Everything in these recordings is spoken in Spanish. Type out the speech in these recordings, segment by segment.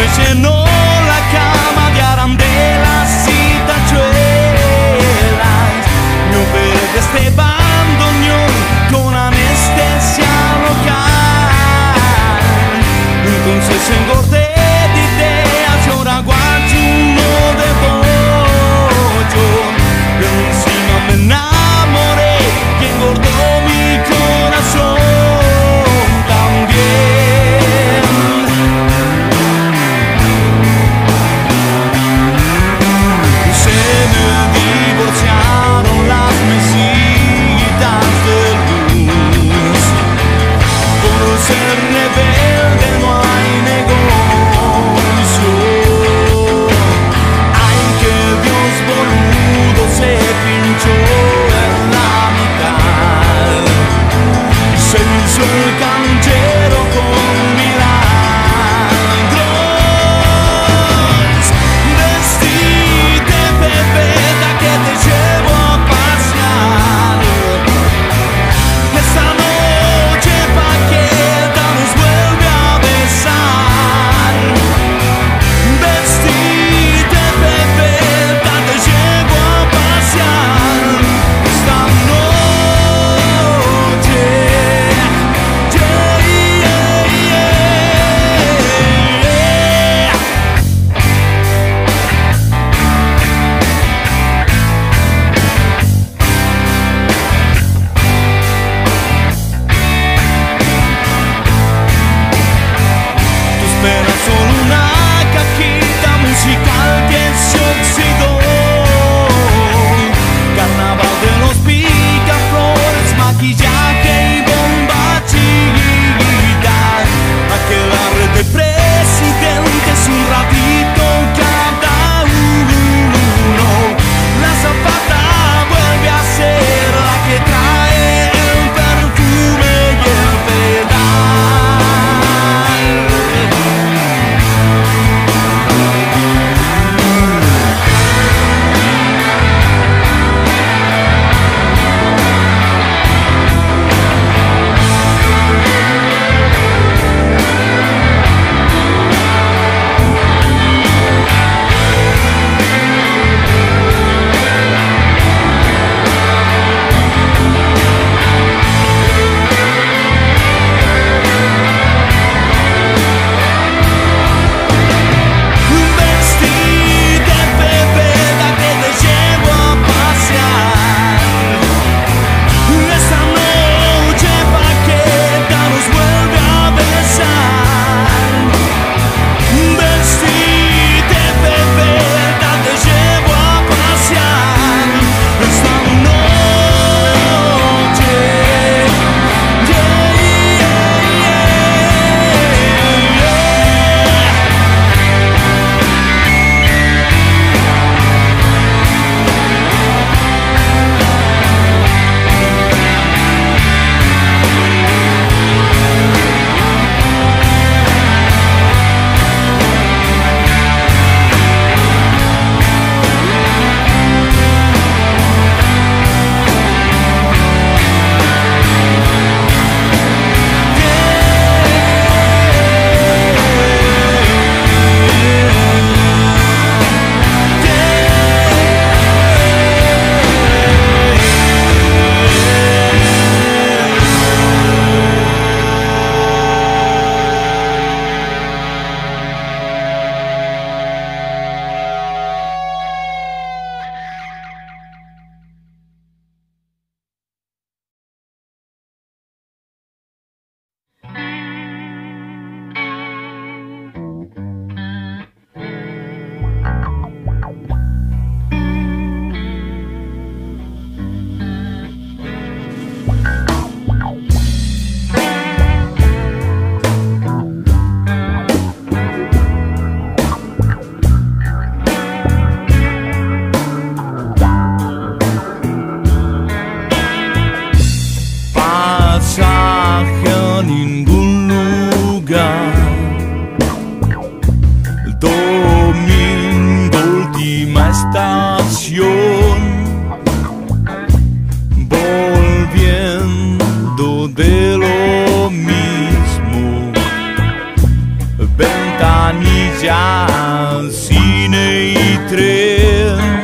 llenó la cama de arandelas y tachuelas. Me operé de este bandoneón con anestesia local. Entonces engordé de ideas y ahora guardo uno de pollo. Pero encima me enamoré y engordó mi corazón también. Se me divorciaron las mesitas de luz. Por ser rebelde no hay negocio. playa, cine y tren.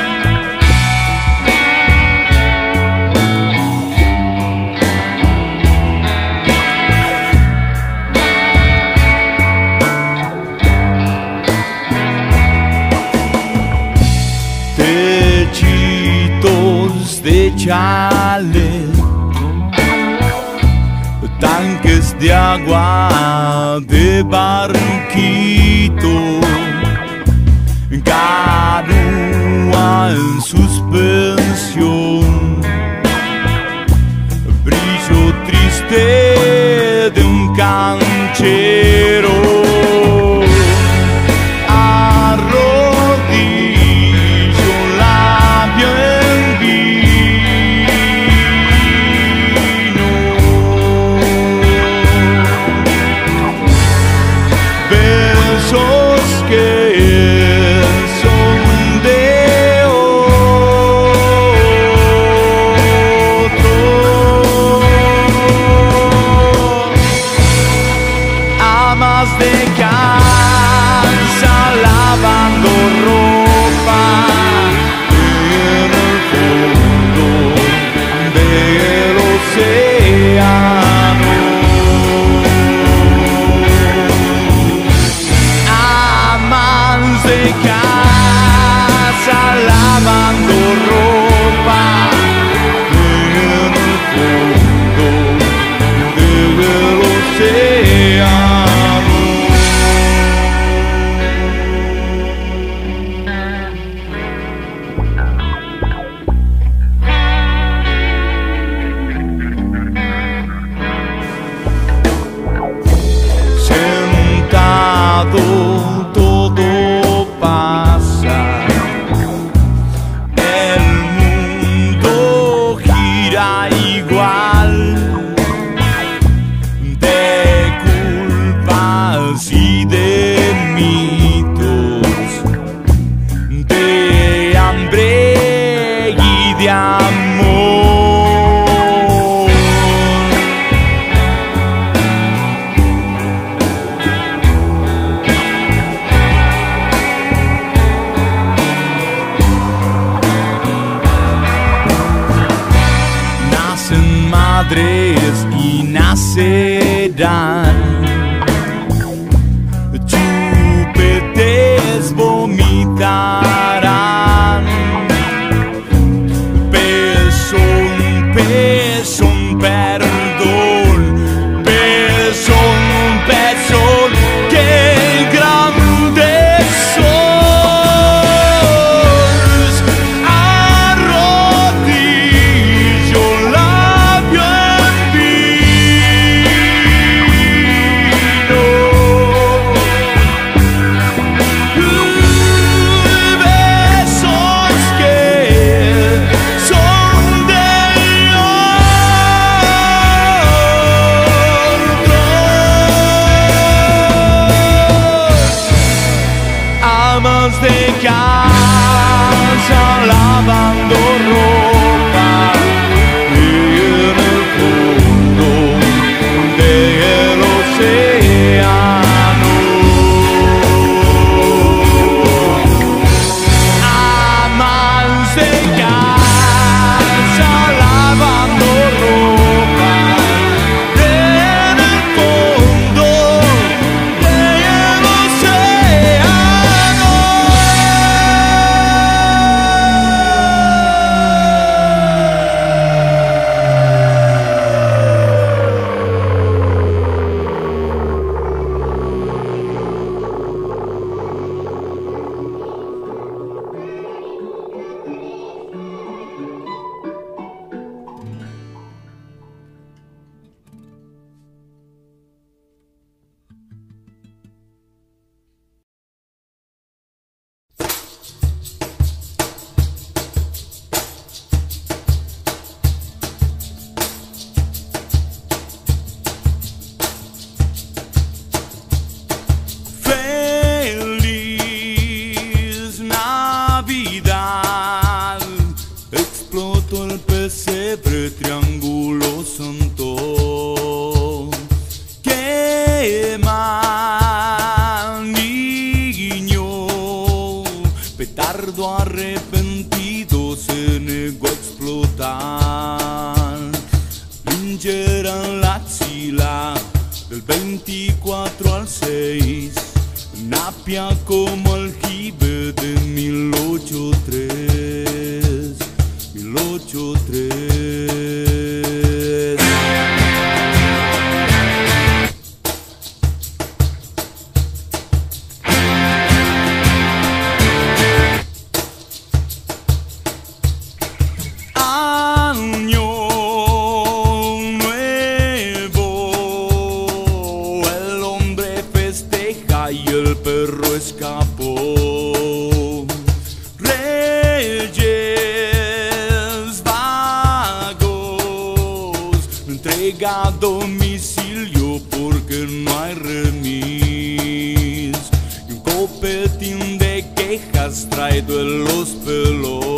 Techitos de chale, tanques de agua de barquito, canoa en suspensión, brillo triste de un canchero. De casa lavando ropa en el fondo del océano. Amas de casa lavando ropa en el fondo del océano. Todo pasa, el mundo gira igual, de culpas y de mitos, de hambre y de amor. Madres y nacerán chupetes, vomitarán, pezón, pezón, perdón, pezón, pezón, qué grandes sos, arrodillo de casa lavando ropa en el fondo del océano. Amas de casa lavando ropa en el fondo del océano. limpia como aljibe de 1083, 1083. Año nuevo, el hombre festeja y el perro escapó. Reyes vagos, entrega a domicilio porque no hay remis. Y un copetín de quejas traído en los pelos.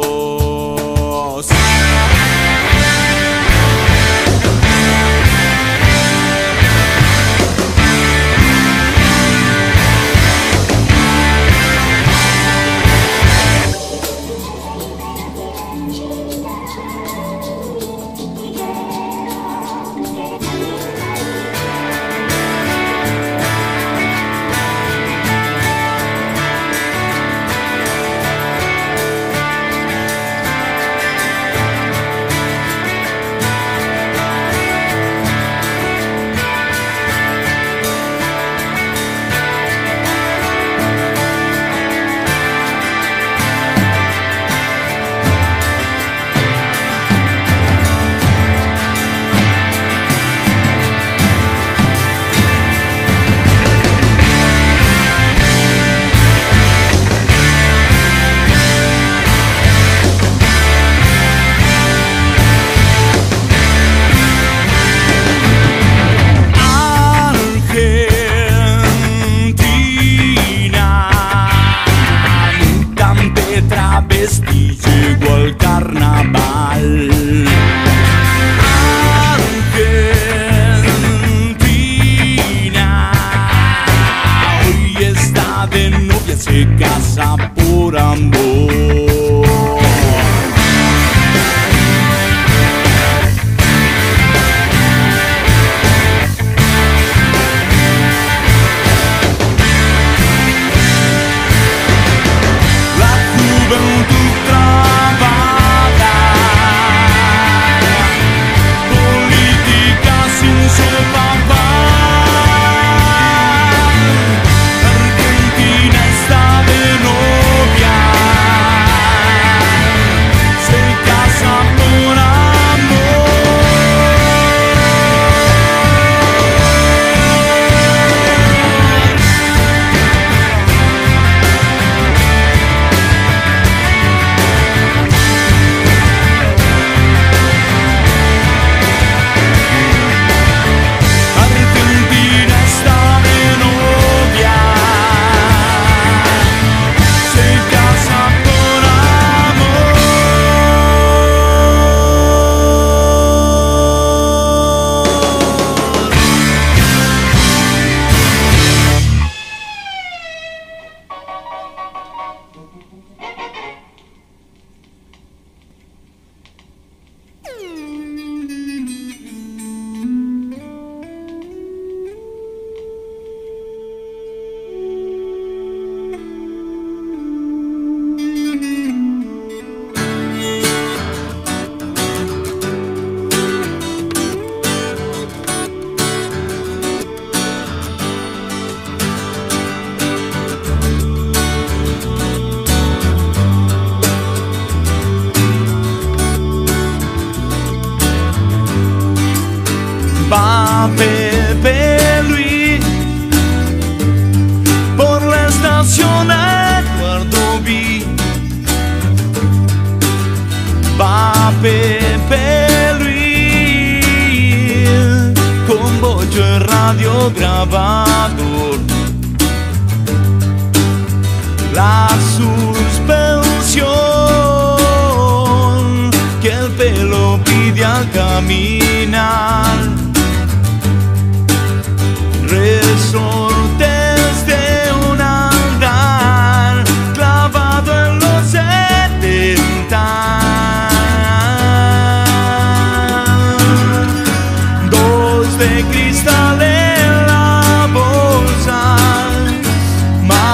Travesti llegó al carnaval. Argentina hoy está de novia, se casa por amor. Argentina está de novia, se casa por amor. Argentina está de novia, se casa por amor. Va Pepe Luis por la estación Eduardo V. Va Pepe Luis con bocho y radio grabador. La suspensión que el pelo pide al caminar. Resortes de un andar clavado en los 70. Dos de cristal en la bolsa,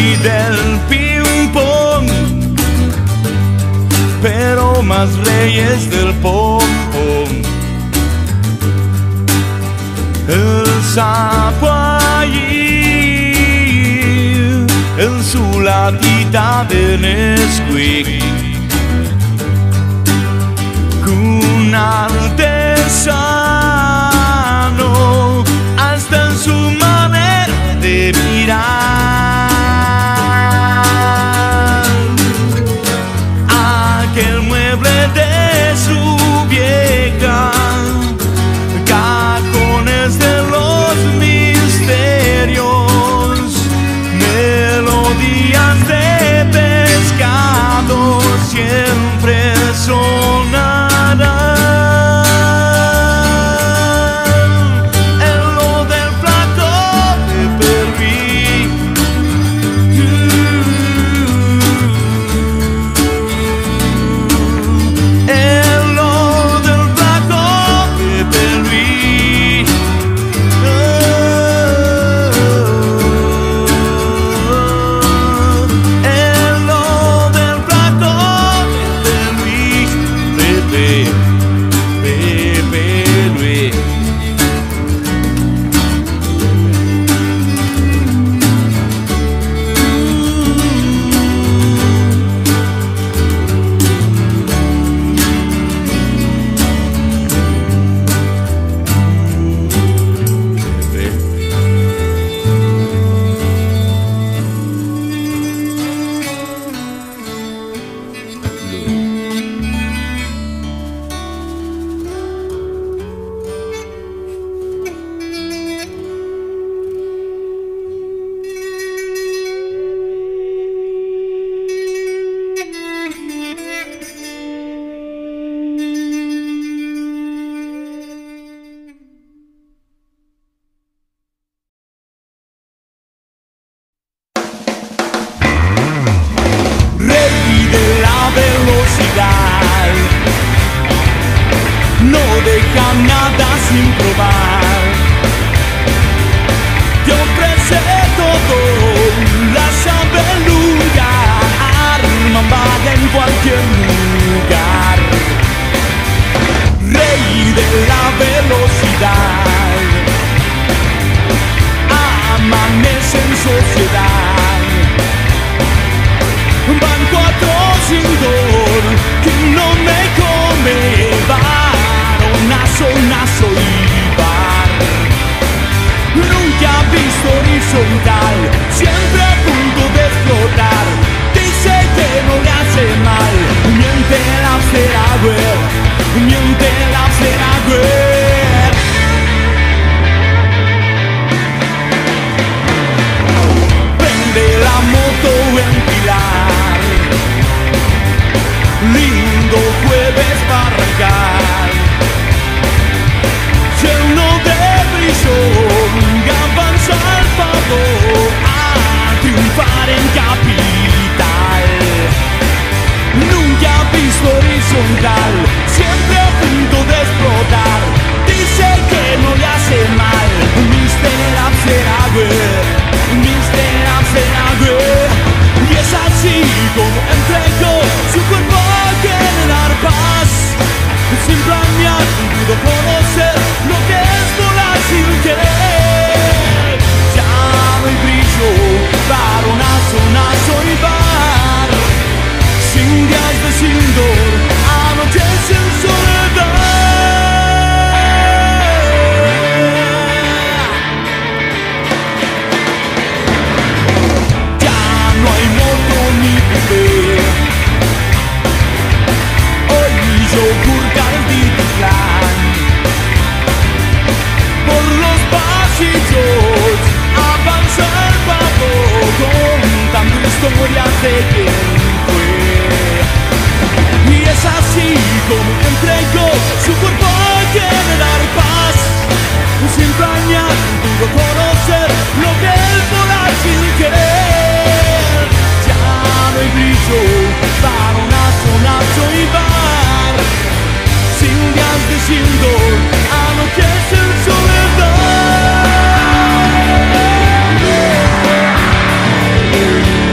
rey del ping pong, pero más reyes del pom pom. El sapo allí en su latita de Nesquik, un artesano hasta en su manera de mirar. Aquel mueble de su vieja, cajones de los misterios, melodías de pescado siempre sonarán. En lo del plato de Perví, en lo del plato de Perví, en lo del plato de Perví, Luis. Velocidad, no deja nada sin probar, te ofrece todo, la sabe lugar, mamada en cualquier lugar. Rey de la velocidad, amanece en sociedad. Van 4 sin dor, que no me come, varonazo, nazo y bar. Nunca ha visto horizontal, siempre a punto de explotar. Dice que no le hace mal, miente la Feragüer, miente la Feragüer. Prende la moto en Pilar, lindo jueves para arrancar, lleno de prisión, avanza al pavo a triunfar en capital. Nunca ha visto horizontal, siempre a punto de explotar. Dice que no le hace mal, Mr. Abseragüer, Mr. Abseragüer. Y es así como entregó su cuerpo a generar paz, sin planear, pudo conocer lo que es volar sin querer. Ya no hay brillo, varonazo, nazo y bar, sin días de sin dor, anochece en soledad. Ya no hay moto ni bebé, hoy yogur Calditlán, por los pasillos avanza el pavo, contando historias de quien fue. Y es así como entregó su cuerpo a generar paz, sin planear, pudo conocer lo que es volar sin querer. Ya no hay brillo, varonazo, nazo y bar, sin días de sin dor, anochece en soledad.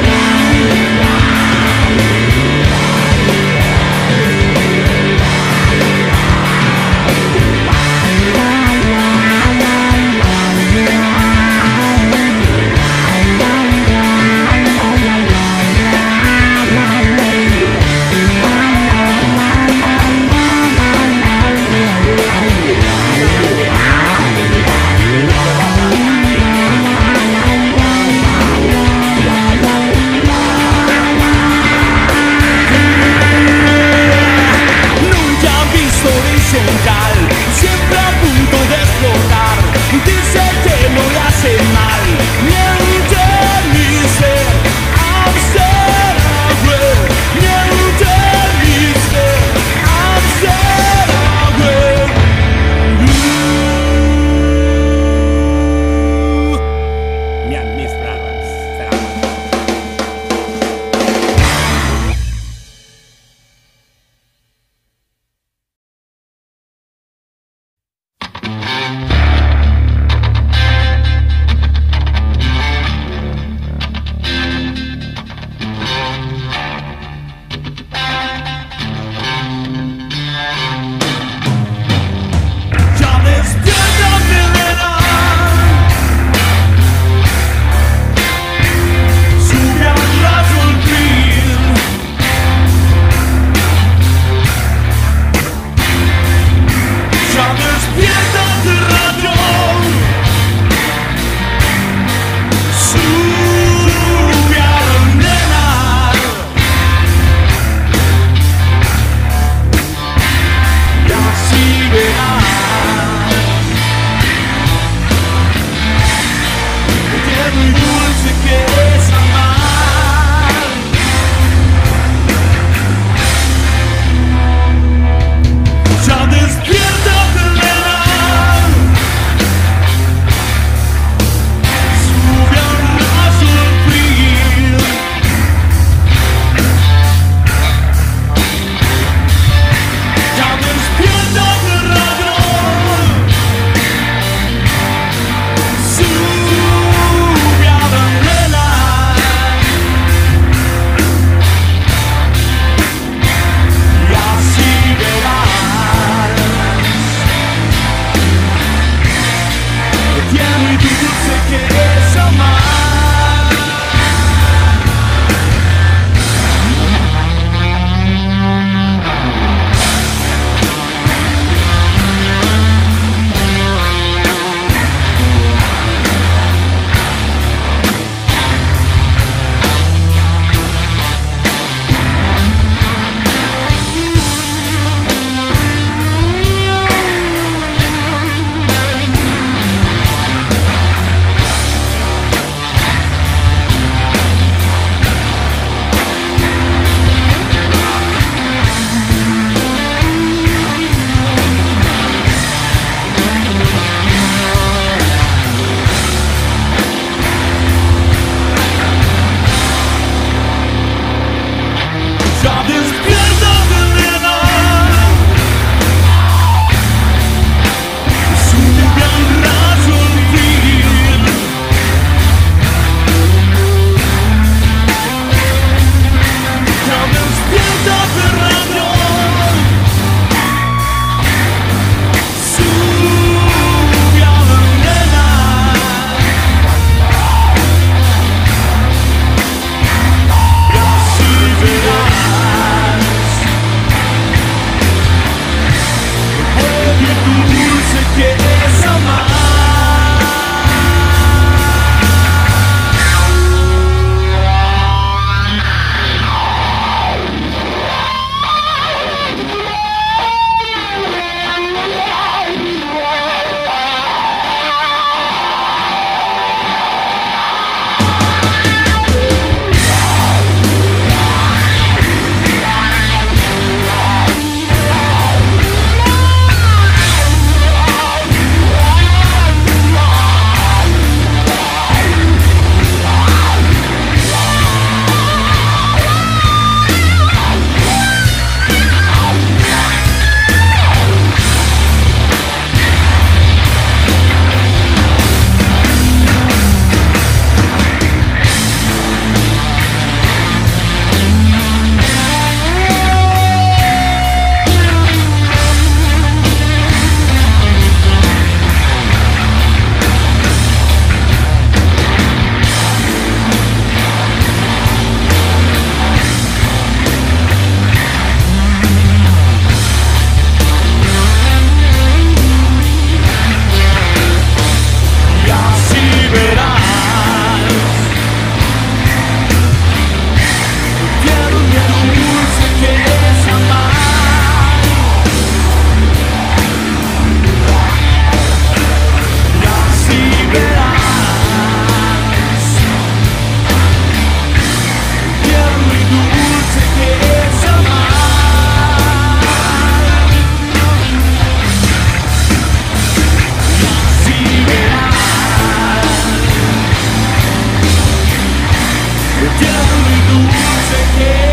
dulce que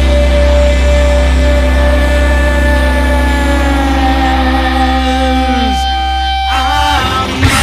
es amar.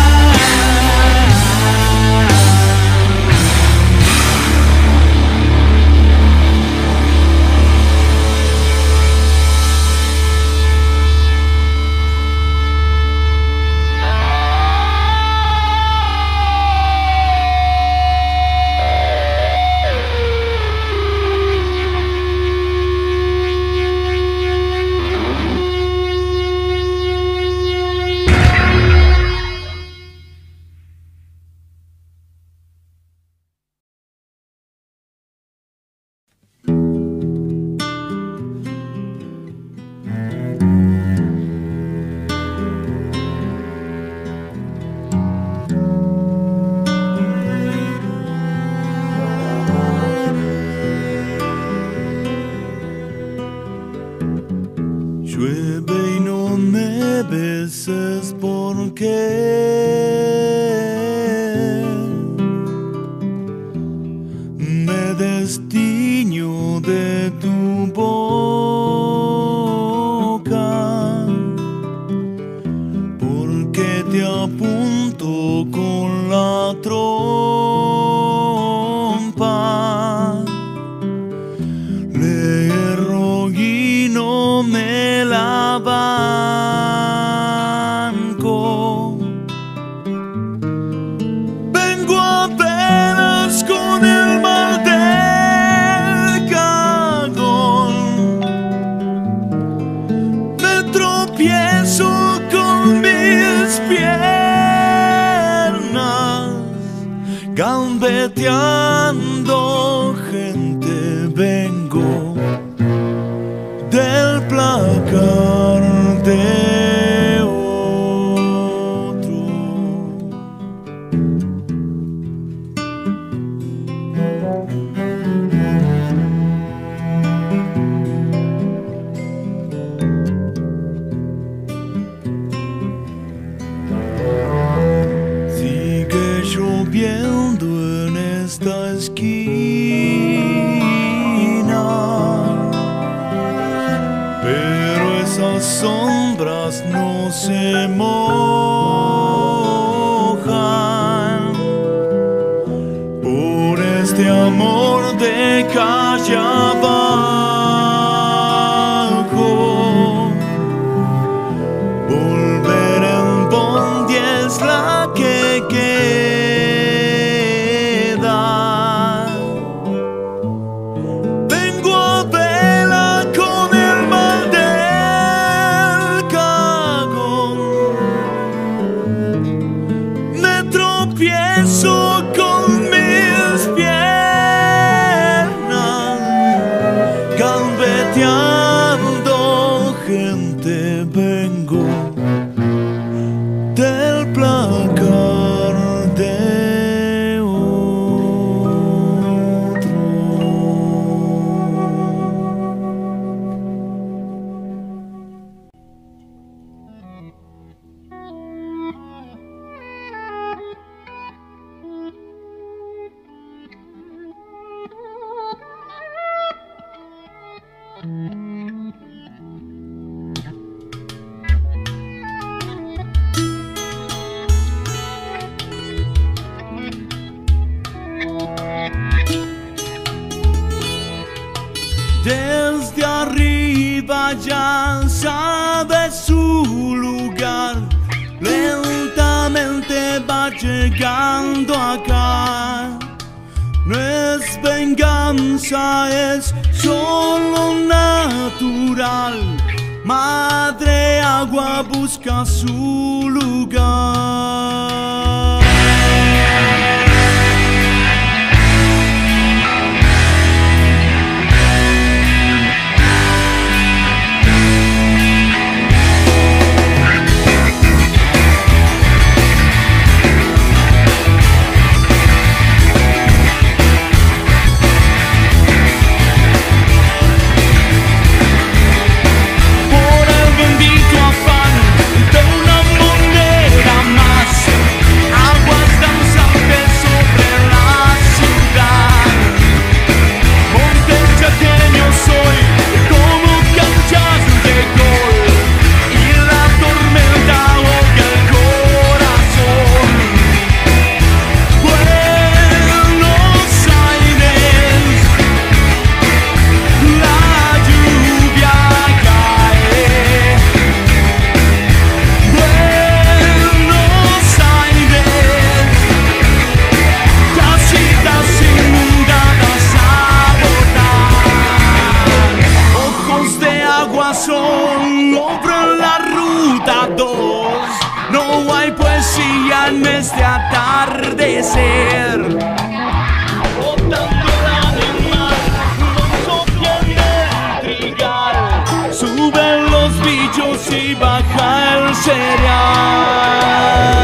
Llueve y no me beses porque me destiño de tu boca, porque te apunto con la trompa. Le erro y no me la banco. Vengo apenas con el mal del cagón. Me tropiezo con mis piernas, gambeteando gente vengo del placar de otro. Sigue lloviendo en esta esquina, pero esas sombras no se mojan por este amor de calle abajo. Volver en bondi es la que queda. Vengo a vela con el mal del cagón. Me tropiezo con mis piernas, gambeteando gente vengo del placar de otro. Desde arriba ya sabe su lugar, lentamente va llegando acá. No es venganza, es solo natural. Madre agua busca su lugar. Por el bendito afán de una moneda más. en este atardecer. Botando la mar, no sostiene el trigal. Suben los bichos y baja el cereal.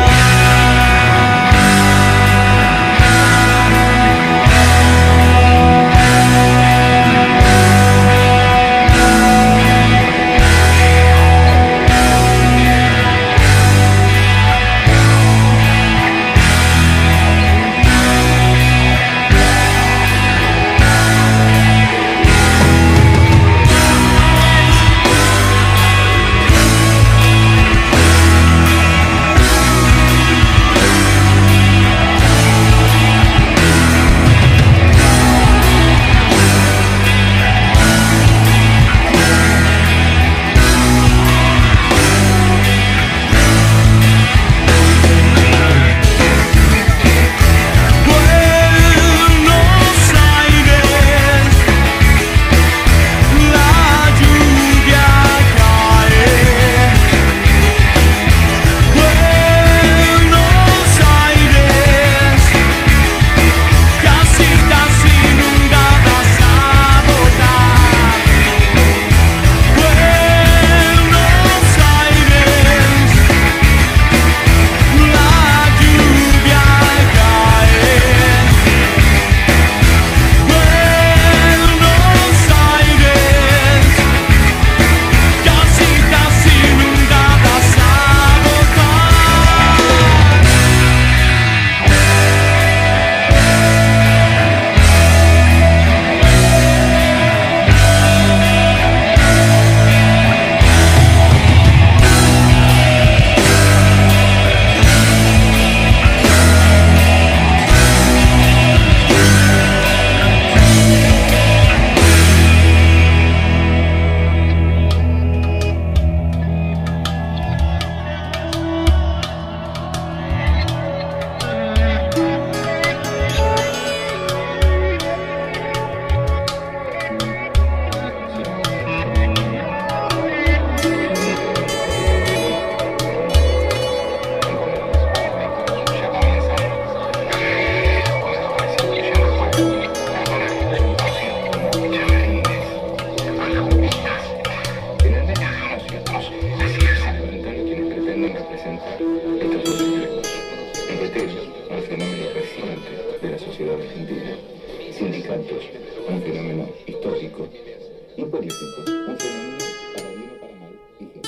Sindicatos, un fenómeno histórico, y político, un fenómeno para bien o para mal vigente.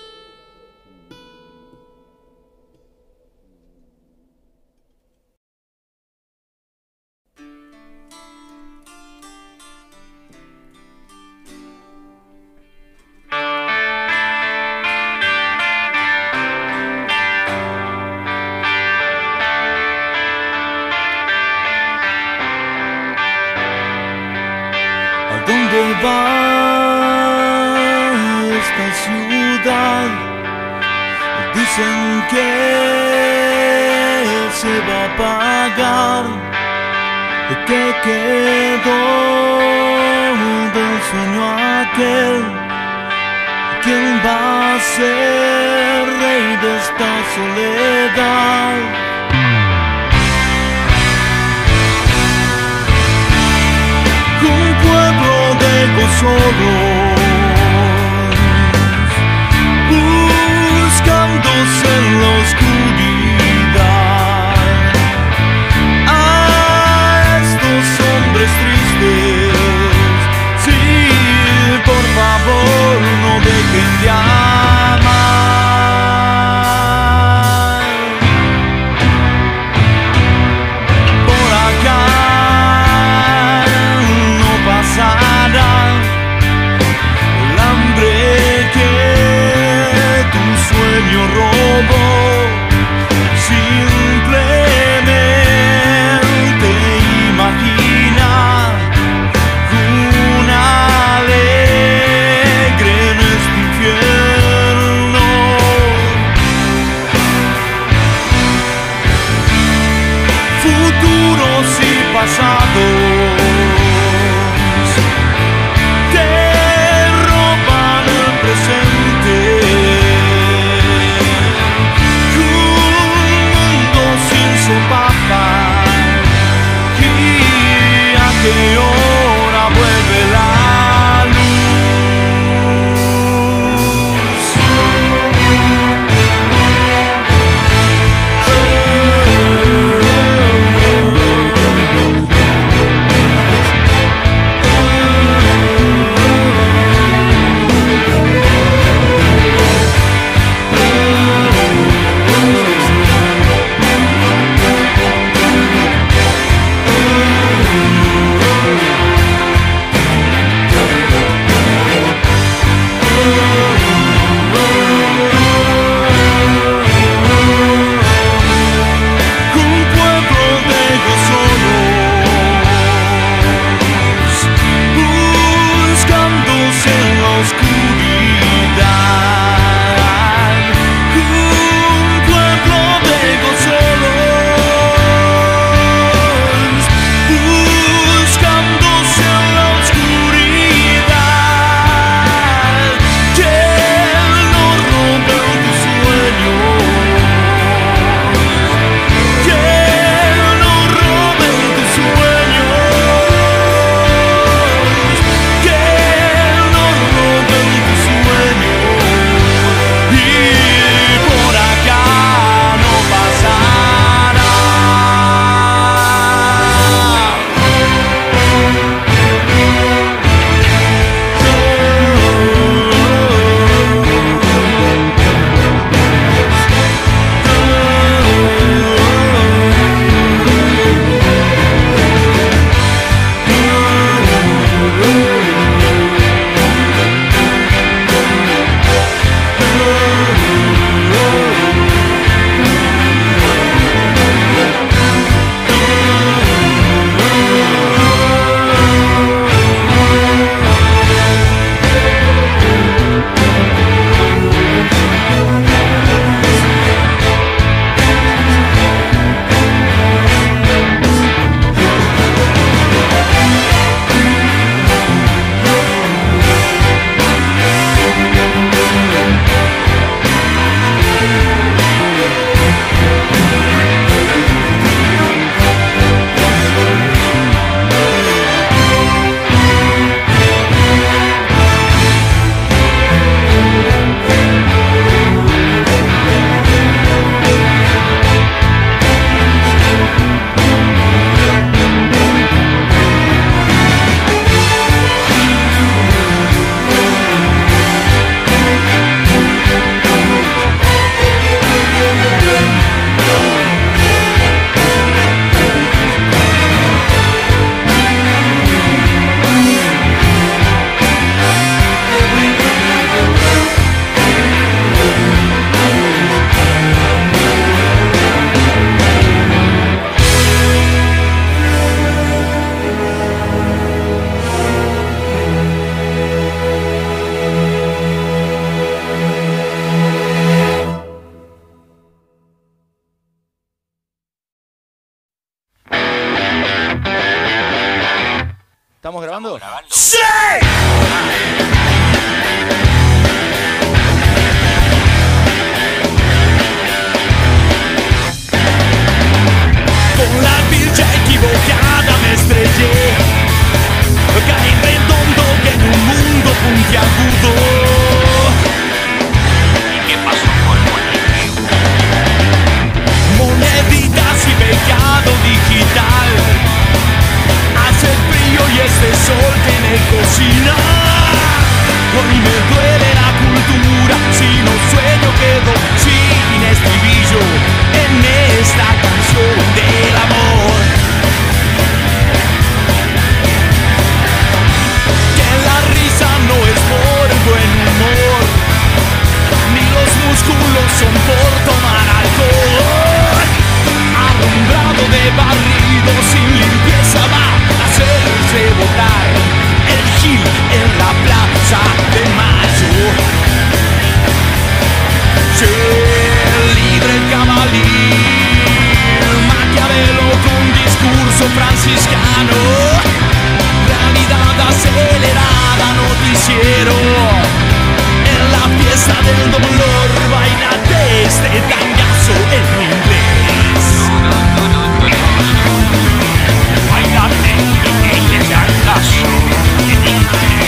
¿Dónde va esta ciudad? Dicen que se va a apagar, que quedó del sueño aquel. ¿Quién va a ser rey de esta soledad? Solos, buscándose en la oscuridad a estos hombres tristes. Sí, por favor, no dejen de amar. Por acá no pasará ¡Sí! Con la pilcha equivocada me estrellé, caí redondo que en un mundo puntiagudo. ¿Y qué pasó con el Moneditas y pecado digital, hace frío y este sol que me cocina. Hoy me duele la cultura, si no sueño quedo sin estribillo en esta canción del amor. Que la risa no es por buen humor, ni los músculos son por tomar alcohol. Alumbrado de barrido sin limpieza va a hacerse botar el gil en la plaza de Mayo. Se libre el cabalí, Maquiavelo con discurso franciscano, realidad acelerada, noticiero. En la fiesta del dolor bailate este tangazo en inglés. Bailate este tangazo en inglés.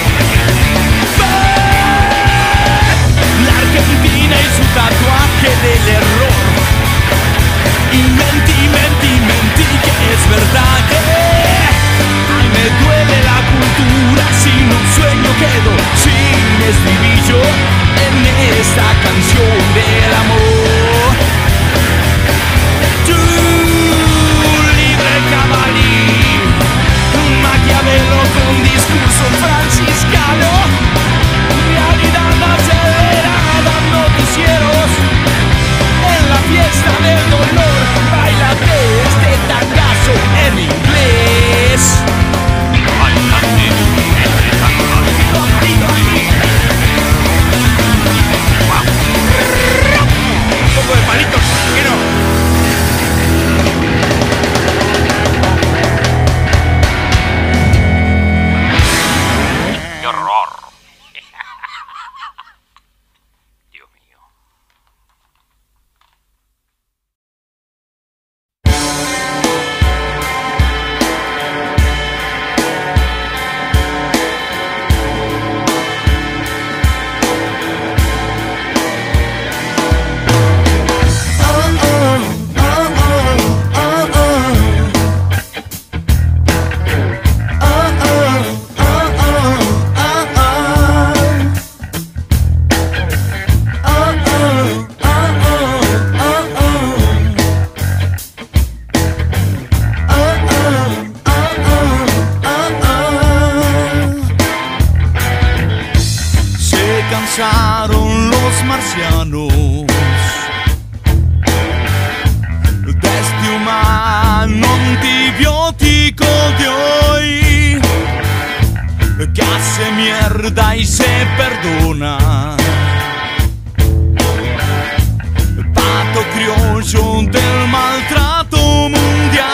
La Argentina y su tatuaje del error. Y mentí que es verdad que ay, me duele la cultura, sin un sueño quedo sin estribillo en esta canción del amor. Tú, libre cabalí, Maquiavelo con discurso franciscano, realidad acelerada, noticieros. En la fiesta del dolor, bailate este tangazo en inglés. Bailate este tangazo en inglés. Un poco de palitos, ¿qué no? ¡Qué horror! Dios mío. Se cansaron los marcianos de este humano antibiótico de hoy, que hace mierda y se perdona. Pato criollo del maltrato mundial.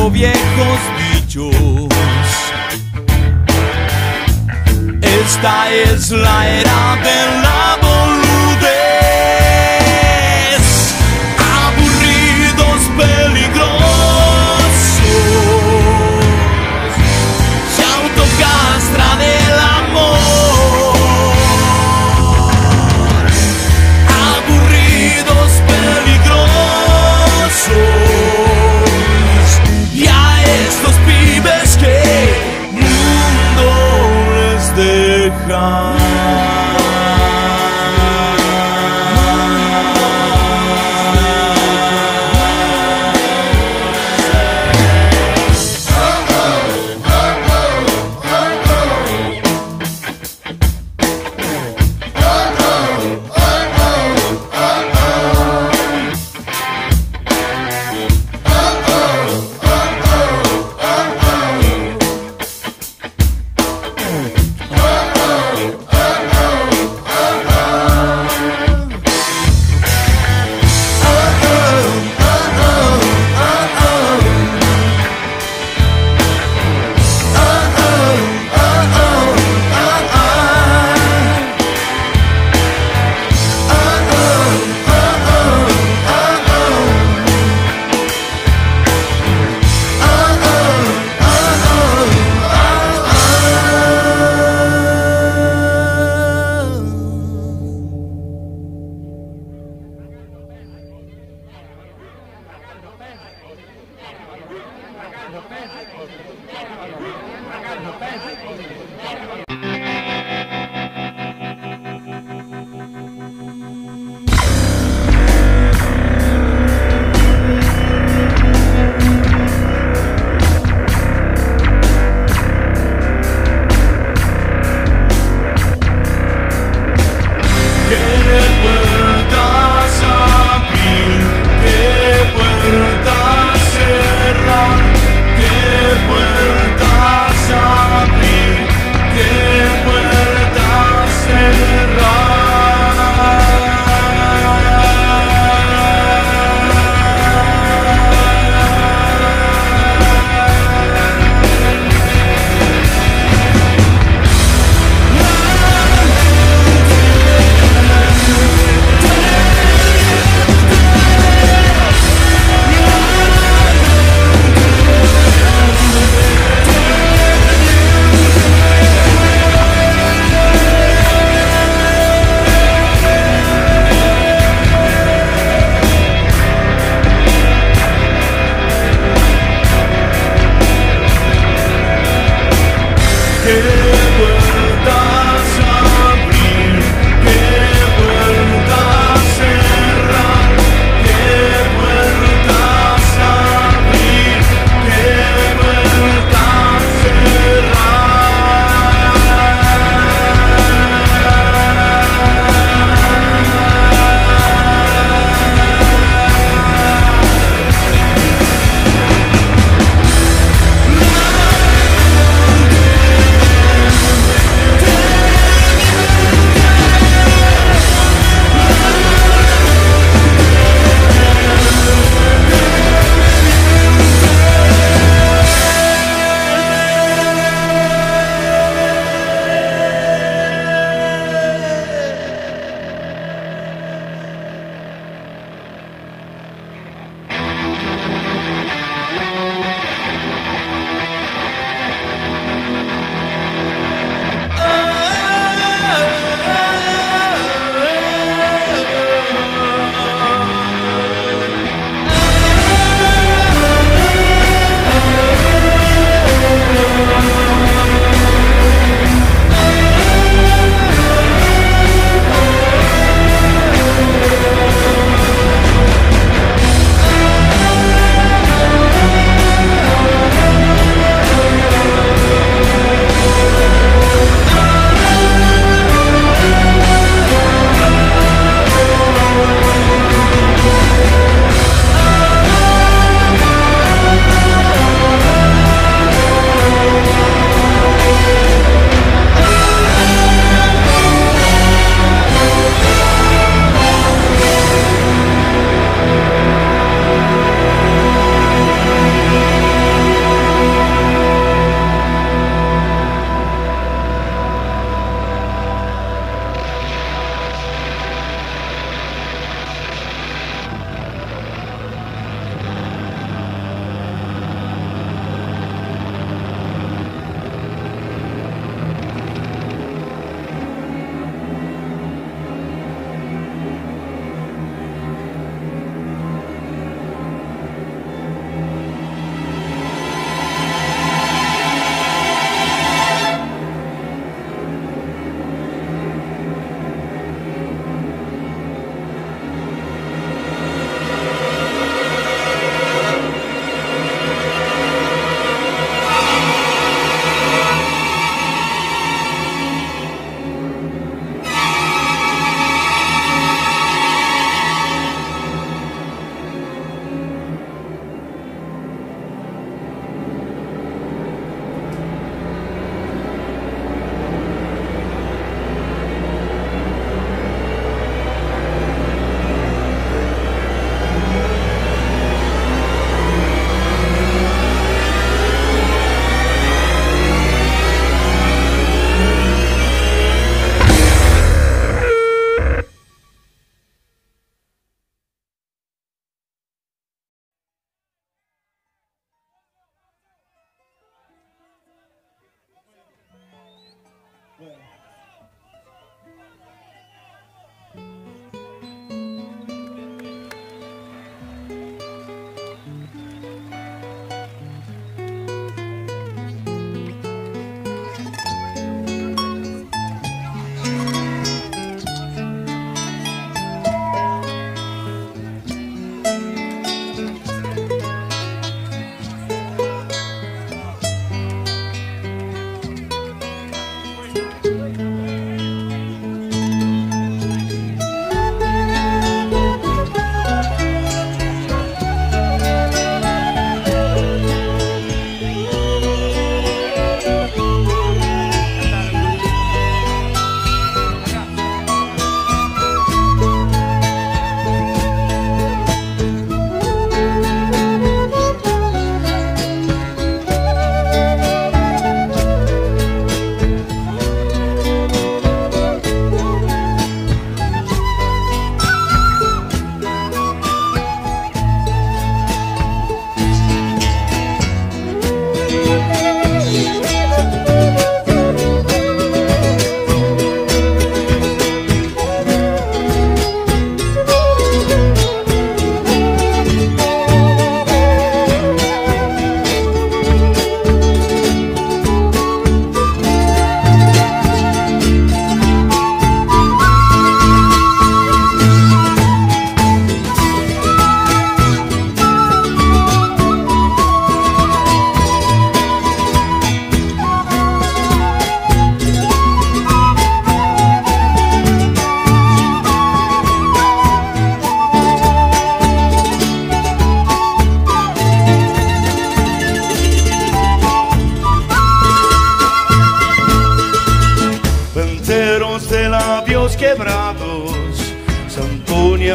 como viejos dichos. Esta es la era de la boludez, aburridos, peligrosos, se autocastra del amor, aburridos, peligrosos, y a estos pibes que mundo les deja. ¿Qué puertas abrir? ¿Qué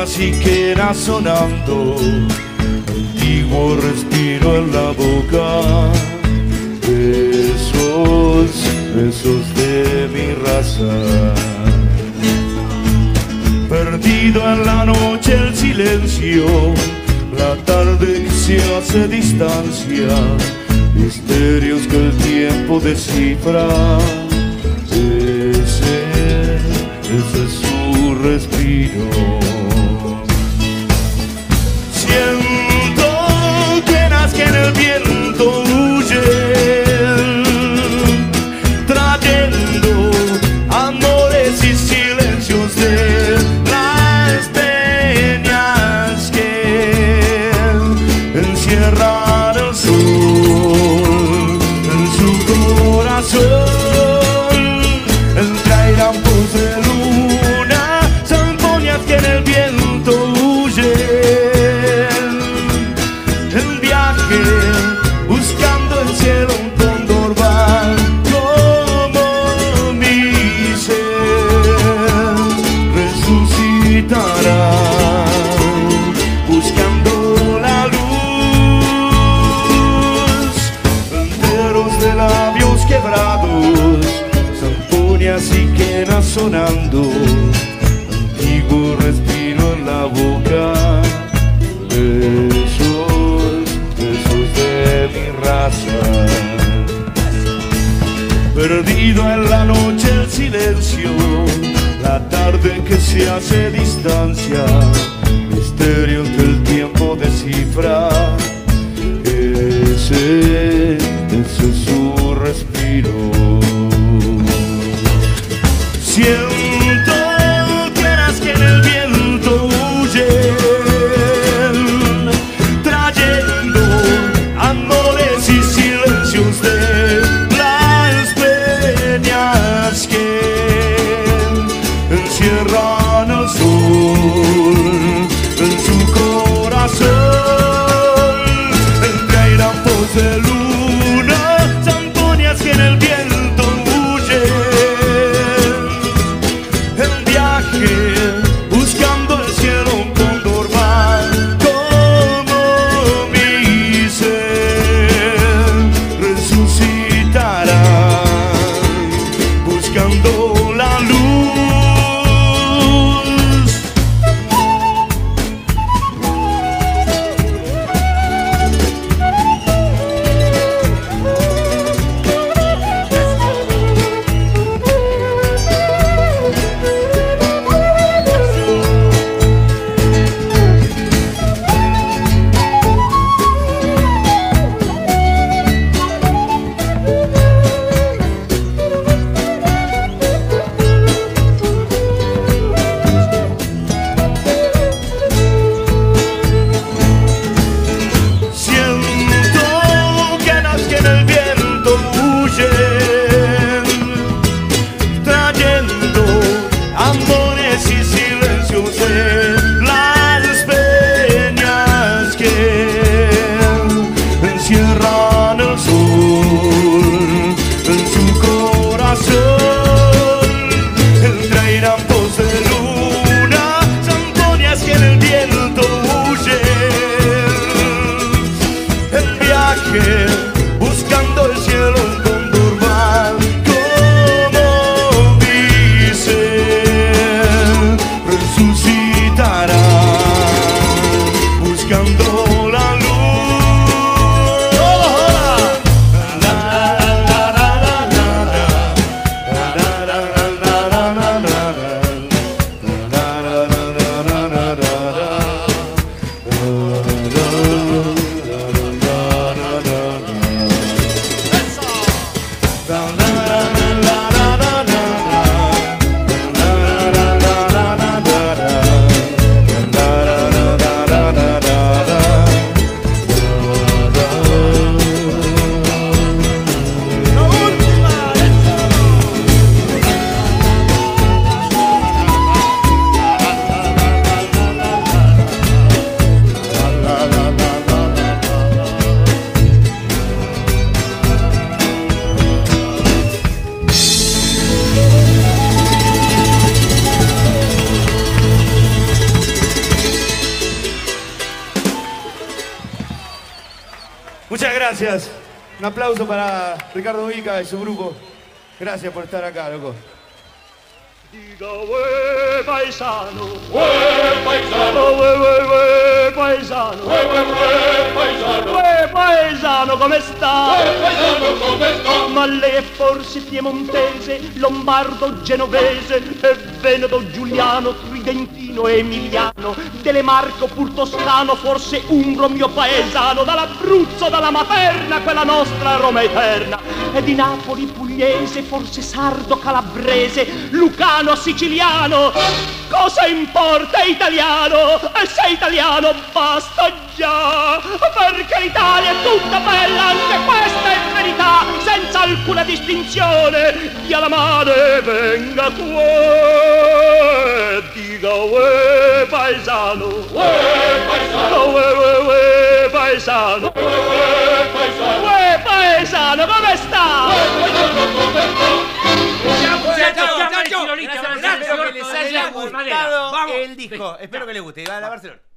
así queda sonando, antiguo respiro en la boca. Besos, besos de mi raza. Perdido en la noche el silencio, la tarde que se hace distancia, misterios que el tiempo descifra. Ese es su respiro. Siento penas que en el viento huyen, trayendo amores y silencios de las peñas que encierran el sol en su corazón. Campos de luna, zampoñas que en el viento huyen, en viaje buscando el cielo un cóndor va como mi ser resucitará, buscando la luz, enteros de labios quebrados, así queda sonando, antiguo respiro en la boca. Besos, besos de mi raza. Perdido en la noche el silencio, la tarde que se hace distancia, misterios que el tiempo descifra. Ese es su respiro. Siento penas que en el viento huyen, trayendo amores y silencios de las peñas que encierran el sol en su corazón. Entre airampos de luna, zampoñas que en el viento buscando el cielo un cóndor va como mi ser resucitará, buscando la luz. Buscando el cielo un cóndor va como mi ser resucitará, buscando la luz. Muchas gracias. Un aplauso para Ricardo Vica y su grupo. Gracias por estar acá, loco. Diga, uè paesano, uè paesano, uè paesano, uè paesano, come sta? Uè paesano, come sta? Ma lei è forse piemontese, lombardo, genovese, e veneto, giuliano, tridentino, emiliano, delle Marco, pur toscano, forse umbro mio paesano, dall'Abruzzo, dalla materna, quella nostra Roma eterna, e di Napoli, pugliese, forse sardo, calabrese, lucano, siciliano, cosa importa italiano? E se italiano basta già, perché l'Italia è tutta bella, anche questa è verità, senza alcuna distinzione. Dia la mano e venga qua, diga uè paesano, uè paesano, uè paesano, uè paesano, come sta? Grazie, espero que les haya gustado el disco. Espero que les guste. Va a la Barcelona.